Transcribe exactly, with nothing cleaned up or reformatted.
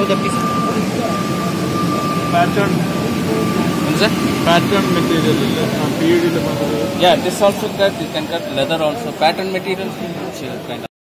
remove the piece. Pattern. Sir? Pattern material. Yeah, this also cut. You can cut leather also. Pattern material. Kind of.